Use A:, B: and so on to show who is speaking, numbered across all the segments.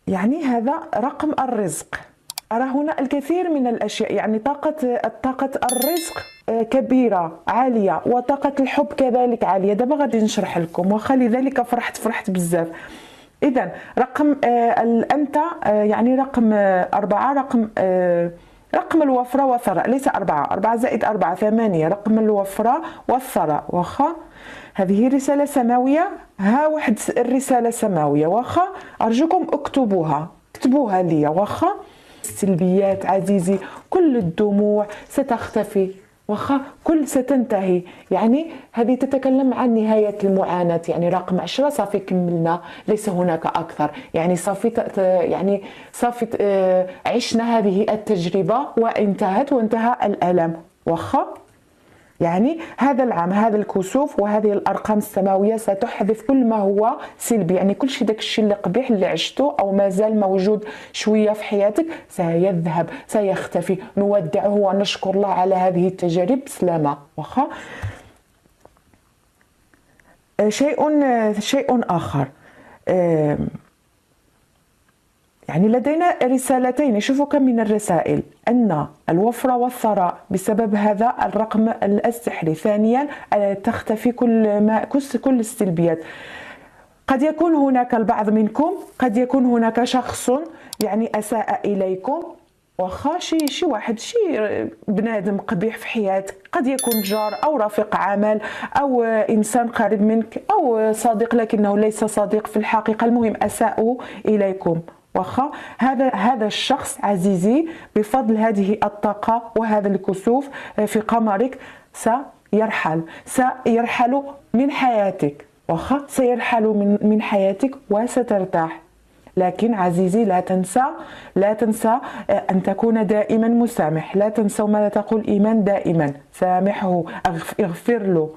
A: يعني هذا رقم الرزق. أرى هنا الكثير من الأشياء، يعني طاقة الرزق كبيرة عالية، وطاقة الحب كذلك عالية. دابا غادي نشرح لكم، وخا لذلك فرحت بزاف. إذا رقم الأنت يعني رقم 4، رقم الوفرة والثراء، ليس 4، 4 زائد 4 8، رقم الوفرة والثراء. واخا هذه رسالة سماوية، ها واحد الرسالة سماوية، واخا أرجوكم اكتبوها لي. واخا السلبيات عزيزي، كل الدموع ستختفي، واخا كل ستنتهي. يعني هذه تتكلم عن نهاية المعاناة، يعني رقم 10 صافي كملنا، ليس هناك أكثر، يعني صافي عشنا هذه التجربة وانتهت، وانتهى الألم. واخا يعني هذا العام، هذا الكسوف وهذه الارقام السماويه ستحذف كل ما هو سلبي، يعني كل شيء داك الشيء اللي قبيح اللي عشته او مازال موجود شويه في حياتك سيذهب، سيختفي، نودعه ونشكر الله على هذه التجارب بسلامه. واخا شيء اخر، يعني لدينا رسالتين، شوفوا كم من الرسائل، أن الوفرة والثراء بسبب هذا الرقم السحري. ثانيا تختفي كل السلبيات. قد يكون هناك البعض منكم، قد يكون هناك شخص يعني أساء إليكم، واخا شي واحد، شي بنادم قبيح في حياتك، قد يكون جار او رفيق عمل او انسان قريب منك او صديق لكنه ليس صديق في الحقيقه، المهم اساءوا اليكم. واخا هذا الشخص عزيزي بفضل هذه الطاقه وهذا الكسوف في قمرك سيرحل من حياتك. واخا سيرحل من حياتك وسترتاح. لكن عزيزي لا تنسى أن تكون دائما مسامح. لا تنسوا ما تقول إيمان دائما، سامحه، اغفر له،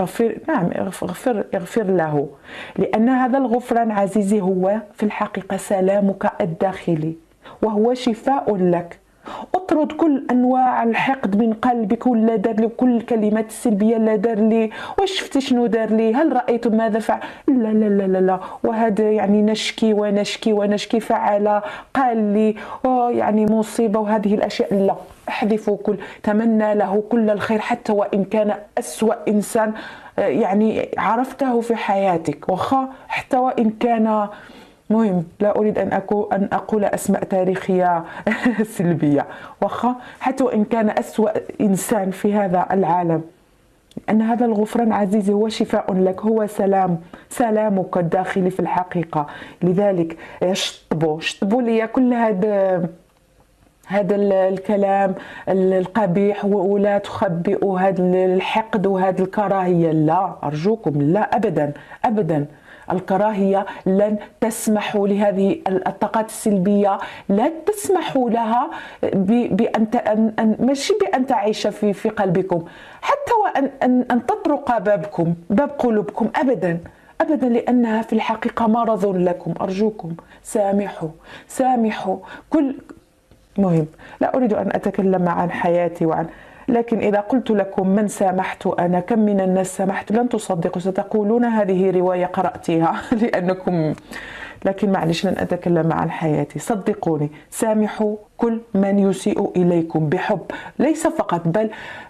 A: اغفر له، لأن هذا الغفران عزيزي هو في الحقيقة سلامك الداخلي، وهو شفاء لك. اطرد كل انواع الحقد من قلبك، ولا دار لي كل الكلمات السلبيه، لا دار لي، واش شفتي شنو دار لي، هل رايتم ماذا فعل، لا لا لا لا لا، وهذا يعني نشكي فعل، قال لي يعني مصيبه، وهذه الاشياء لا، احذفوا كل، تمنى له كل الخير حتى وان كان اسوا انسان يعني عرفته في حياتك، واخا حتى وان كان، مهم لا أريد أن أقول أسماء تاريخية سلبية، واخا حتى وإن كان أسوأ إنسان في هذا العالم، أن هذا الغفران عزيزي هو شفاء لك، هو سلامك الداخلي في الحقيقة. لذلك شطبوا لي كل هذا الكلام القبيح، ولا تخبئوا هذا الحقد وهذا الكراهية، لا أرجوكم، لا أبدا أبدا. الكراهية لن تسمحوا لهذه الطاقات السلبية، لا تسمحوا لها بأن ماشي بأن تعيش في قلبكم، حتى وأن تطرق باب قلوبكم، أبدا أبدا، لأنها في الحقيقة مرض لكم. أرجوكم سامحوا كل، مهم لا أريد أن أتكلم عن حياتي لكن إذا قلت لكم من سامحت أنا، كم من الناس سامحت، لن تصدقوا، ستقولون هذه رواية قرأتها لأنكم، لكن معلش لن أتكلم عن حياتي. صدقوني، سامحوا كل من يسيء إليكم بحب، ليس فقط بل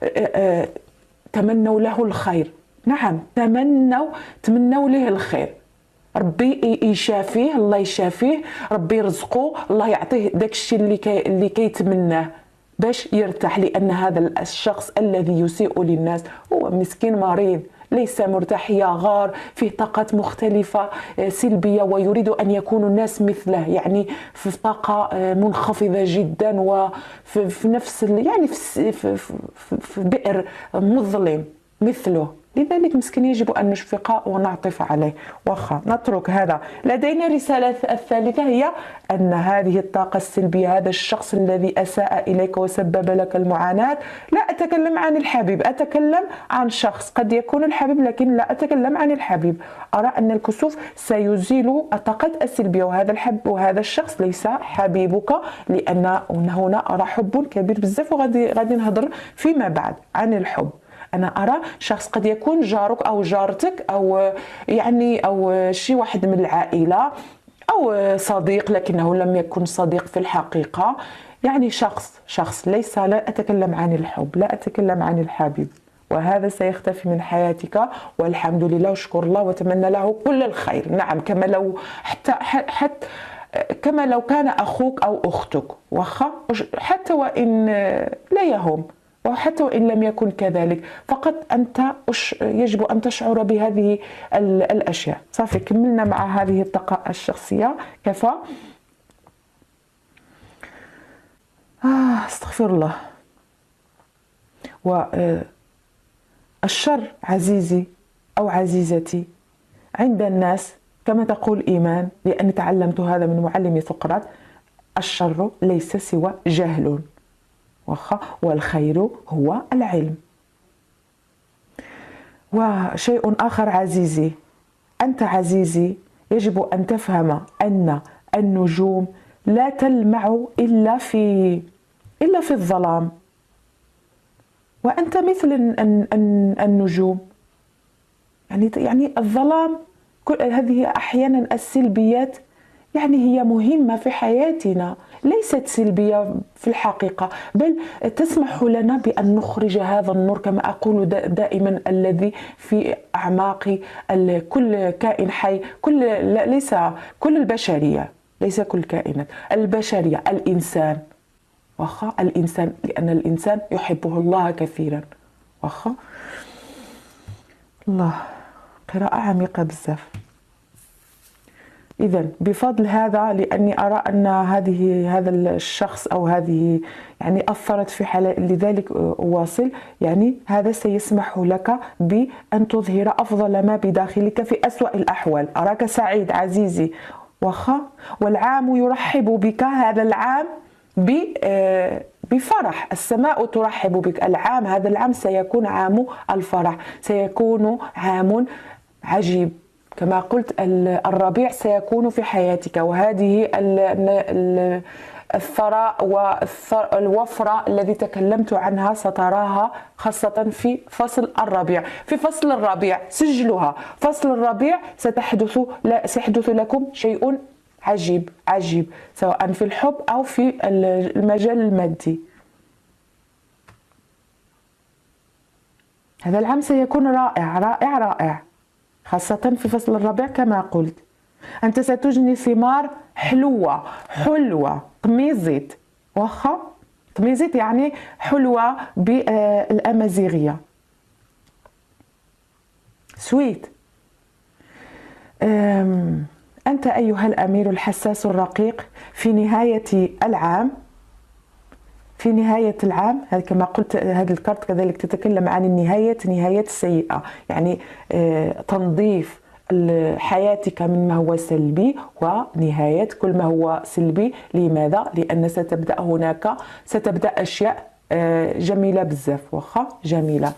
A: تمنوا له الخير. نعم تمنوا له الخير، ربي يشافيه، الله يشافيه، ربي يرزقه، الله يعطيه داك الشيء اللي كيتمناه باش يرتاح، لأن هذا الشخص الذي يسيء للناس هو مسكين مريض، ليس مرتاح، يغار، فيه طاقات مختلفة سلبية، ويريد أن يكون الناس مثله، يعني في طاقة منخفضة جدا، وفي نفس يعني في بئر مظلم مثله. لذلك مسكين يجب أن نشفق ونعطف عليه. واخا نترك هذا. لدينا رسالة الثالثة، هي أن هذه الطاقة السلبية، هذا الشخص الذي أساء إليك وسبب لك المعاناة، لا أتكلم عن الحبيب، أتكلم عن شخص قد يكون الحبيب لكن لا أتكلم عن الحبيب. أرى أن الكسوف سيزيل الطاقات السلبية، وهذا الحب وهذا الشخص ليس حبيبك، لأن هنا أرى حب كبير بزاف، وغادي نهضر فيما بعد عن الحب. أنا أرى شخص قد يكون جارك أو جارتك أو يعني أو شي واحد من العائلة، أو صديق لكنه لم يكن صديق في الحقيقة، يعني شخص ليس، لا أتكلم عن الحب، لا أتكلم عن الحبيب، وهذا سيختفي من حياتك والحمد لله واشكر الله وتمنى له كل الخير. نعم، كما لو حتى كما لو كان أخوك أو أختك، حتى وإن لا يهم، وحتى وإن لم يكن كذلك، فقط أنت يجب أن تشعر بهذه الأشياء. صافي، كملنا مع هذه الطاقة الشخصية. كفى. استغفر الله. والشر عزيزي أو عزيزتي عند الناس كما تقول إيمان، لأني تعلمت هذا من معلمي سقراط: الشر ليس سوى جهل، والخير هو العلم. وشيء آخر عزيزي، أنت عزيزي يجب أن تفهم أن النجوم لا تلمع إلا في الظلام، وأنت مثل النجوم. يعني الظلام، هذه أحيانا السلبيات يعني هي مهمة في حياتنا، ليست سلبية في الحقيقة، بل تسمح لنا بأن نخرج هذا النور، كما أقول دائما، الذي في أعماق كل كائن حي، ليس كل البشرية، ليس كل الكائنات، البشرية، الإنسان، الإنسان، لأن الإنسان يحبه الله كثيرا. الله، قراءة عميقة بزاف. إذن بفضل هذا، لأني أرى أن هذا الشخص أو هذه يعني أثرت في حالة، لذلك أواصل. يعني هذا سيسمح لك بأن تظهر أفضل ما بداخلك في أسوأ الأحوال. أراك سعيد عزيزي، والعام يرحب بك، هذا العام بفرح، السماء ترحب بك. هذا العام سيكون عام الفرح، سيكون عام عجيب. كما قلت، الربيع سيكون في حياتك، وهذه الثراء والوفرة الذي تكلمت عنها ستراها خاصة في فصل الربيع. في فصل الربيع سجلها، فصل الربيع سيحدث لكم شيء عجيب، سواء في الحب أو في المجال المادي. هذا العام سيكون رائع، خاصة في فصل الربيع. كما قلت، أنت ستجني ثمار حلوة، طميزيت، طميزيت يعني حلوة بالأمازيغية، سويت. أنت أيها الأمير الحساس الرقيق، في نهاية العام، كما قلت، هذه الكارت كذلك تتكلم عن نهاية السيئة، يعني تنظيف حياتك من ما هو سلبي ونهاية كل ما هو سلبي. لماذا؟ لأن ستبدأ أشياء جميلة بزاف، جميلة.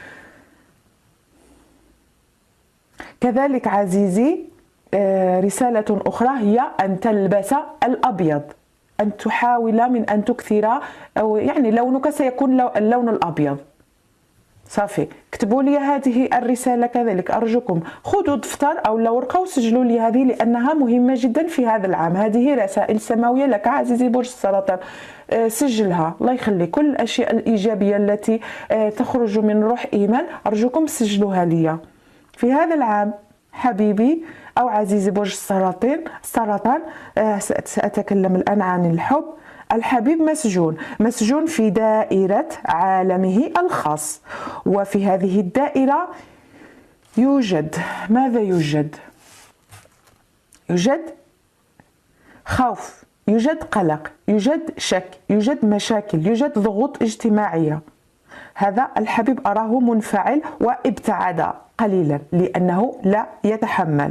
A: كذلك عزيزي، رسالة أخرى هي أن تلبس الأبيض، أن تحاول من أن تكثر، أو يعني لونك سيكون اللون الأبيض. صافي، اكتبوا لي هذه الرسالة كذلك، أرجوكم خذوا دفتر أو ورقة وسجلوا لي هذه، لأنها مهمة جدا في هذا العام. هذه رسائل سماوية لك عزيزي برج السرطان، سجلها. الله يخلي كل الأشياء الإيجابية التي تخرج من روح إيمان، أرجوكم سجلوها لي. في هذا العام حبيبي أو عزيزي برج السرطان، سأتكلم الآن عن الحب. الحبيب مسجون في دائرة عالمه الخاص، وفي هذه الدائرة يوجد ماذا؟ يوجد خوف، يوجد قلق، يوجد شك، يوجد مشاكل، يوجد ضغوط اجتماعية. هذا الحبيب أراه منفعل وابتعد قليلا لأنه لا يتحمل.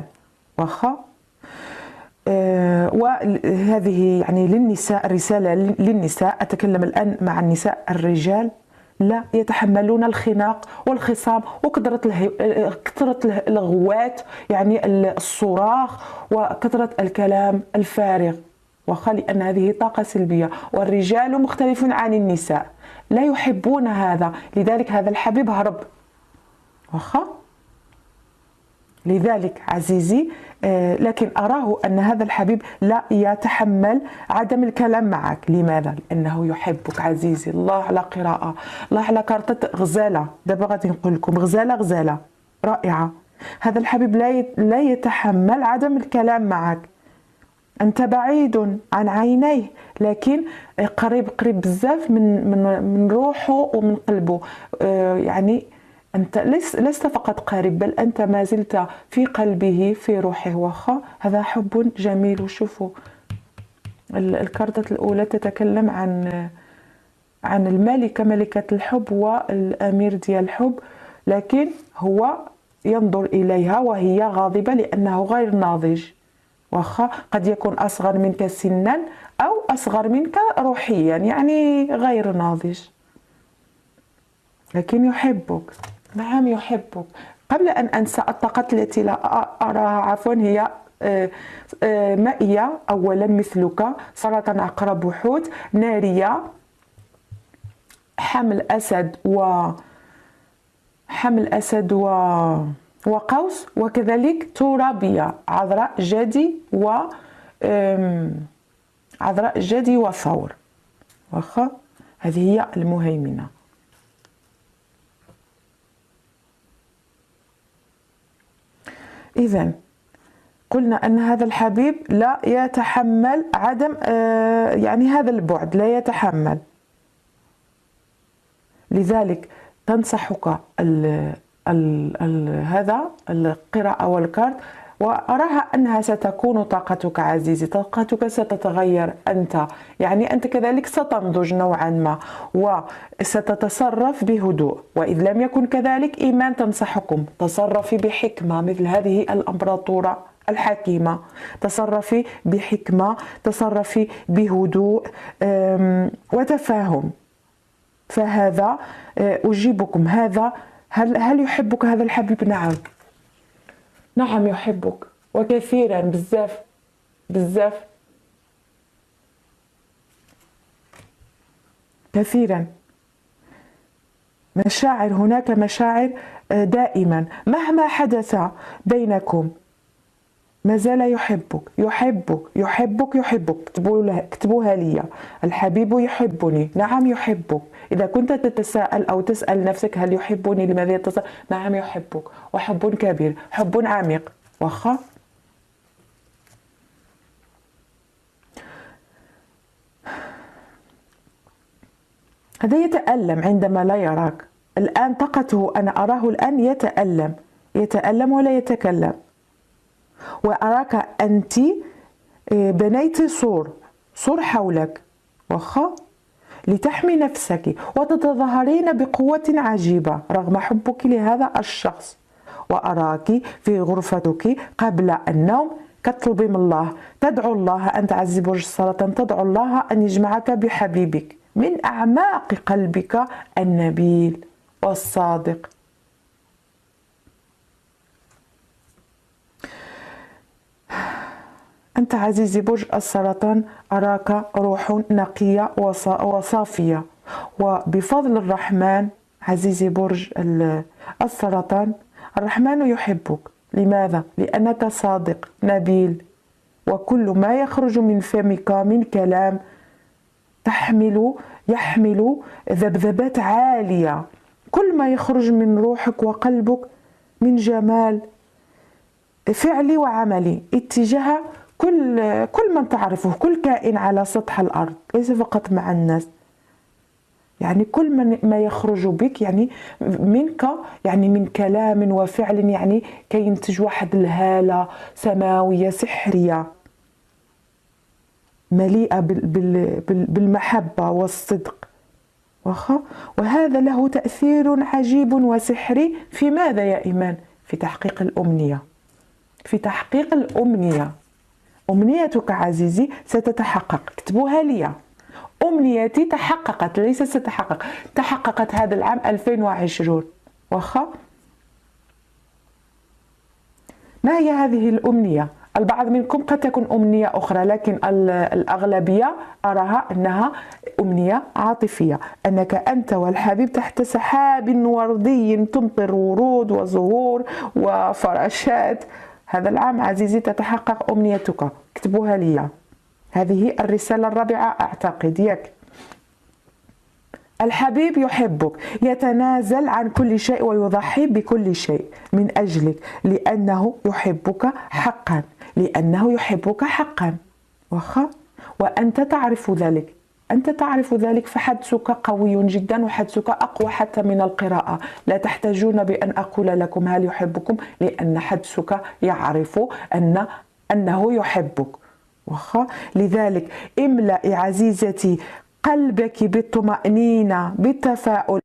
A: وهذه يعني للنساء، رسالة للنساء، أتكلم الآن مع النساء. الرجال لا يتحملون الخناق والخصام وكثرة الغوات، يعني الصراخ وكثرة الكلام الفارغ، لأن هذه طاقة سلبية. والرجال مختلف عن النساء، لا يحبون هذا، لذلك هذا الحبيب هرب. لذلك عزيزي، لكن أراه أن هذا الحبيب لا يتحمل عدم الكلام معك. لماذا؟ لأنه يحبك عزيزي. الله على قراءة، الله على كارطة غزالة. دابا غادي نقول لكم غزالة غزالة رائعة. هذا الحبيب لا يتحمل عدم الكلام معك. أنت بعيد عن عينيه، لكن قريب بزاف من روحه ومن قلبه. يعني أنت لست فقط قريب، بل أنت ما زلت في قلبه في روحه. واخا هذا حب جميل. وشوفوا الكارتة الأولى تتكلم عن الملكة، ملكة الحب والأمير ديال الحب، لكن هو ينظر إليها وهي غاضبة لأنه غير ناضج. واخا قد يكون أصغر منك سنا أو أصغر منك روحيا، يعني غير ناضج، لكن يحبك. نعم يحبك. قبل أن أنسى الطاقة التي لا أراها، عفوا، هي مائية أولا مثلك، سرطان عقرب وحوت، نارية، حمل أسد وقوس، وكذلك ترابية، عذراء جدي وثور. واخا هذه هي المهيمنة. إذن قلنا أن هذا الحبيب لا يتحمل عدم يعني هذا البعد، لا يتحمل. لذلك تنصحك هذا القراءة والكارت، وأراها أنها ستكون طاقتك عزيزي، طاقتك ستتغير أنت، يعني أنت كذلك ستنضج نوعا ما وستتصرف بهدوء. وإذ لم يكن كذلك، إيمان تنصحكم تصرفي بحكمة مثل هذه الأمبراطورة الحكيمة، تصرفي بحكمة، تصرفي بهدوء وتفاهم. فهذا أجيبكم. هل يحبك هذا الحبيب؟ نعم يحبك، وكثيرا، بزاف كثيرا. مشاعر، هناك مشاعر دائما مهما حدث بينكم، ما زال يحبك. اكتبوها لي. الحبيب يحبني. نعم يحبك. إذا كنت تتساءل أو تسأل نفسك هل يحبني، لماذا يتساءل؟ نعم يحبك، وحب كبير، حب عميق. واخا هذا يتألم عندما لا يراك. الآن طاقته، أنا أراه الآن يتألم ولا يتكلم. وأراك أنت بنيت سور حولك، واخا، لتحمي نفسك وتتظاهرين بقوة عجيبة رغم حبك لهذا الشخص. وأراك في غرفتك قبل النوم كتطلبي من الله، تدعو الله، أنت عزيزي برج السرطان، تدعو الله أن يجمعك بحبيبك من أعماق قلبك النبيل والصادق. أنت عزيزي برج السرطان، أراك روح نقية وصافية، وبفضل الرحمن عزيزي برج السرطان، الرحمن يحبك. لماذا؟ لأنك صادق نبيل، وكل ما يخرج من فمك من كلام يحمل ذبذبات عالية. كل ما يخرج من روحك وقلبك من جمال فعلي وعملي اتجاه كل من تعرفه، كل كائن على سطح الأرض، ليس فقط مع الناس. يعني كل ما يخرج بك يعني منك، يعني من كلام وفعل، يعني كينتج واحد الهالة سماوية سحرية مليئة بالمحبة والصدق. وهذا له تأثير عجيب وسحري في ماذا يا إيمان؟ في تحقيق الأمنية. في تحقيق الأمنية. أمنيتك عزيزي ستتحقق. اكتبوها لي. أمنيتي تحققت، ليس ستتحقق، تحققت هذا العام 2020. واخا ما هي هذه الأمنية؟ البعض منكم قد تكون أمنية أخرى، لكن الأغلبية أراها أنها أمنية عاطفية، أنك أنت والحبيب تحت سحاب وردي تمطر ورود وزهور وفراشات. هذا العام عزيزي تتحقق أمنيتك، اكتبوها لي. هذه الرسالة الرابعة أعتقد ياك. الحبيب يحبك، يتنازل عن كل شيء ويضحي بكل شيء من أجلك، لأنه يحبك حقا، لأنه يحبك حقا. وأنت تعرف ذلك، أنت تعرف ذلك، فحدسك قوي جدا وحدسك أقوى حتى من القراءة. لا تحتاجون بأن أقول لكم هل يحبكم، لأن حدسك يعرف أنه يحبك. لذلك املأ عزيزتي قلبك بالطمأنينة بالتفاؤل